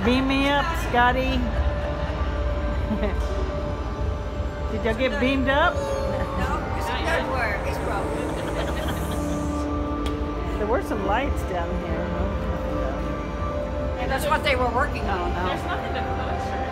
Beam me up, Scotty. Did y'all get beamed up? No, it's nowhere. It's broken. There were some lights down here. And that's what they were working on. There's nothing to push.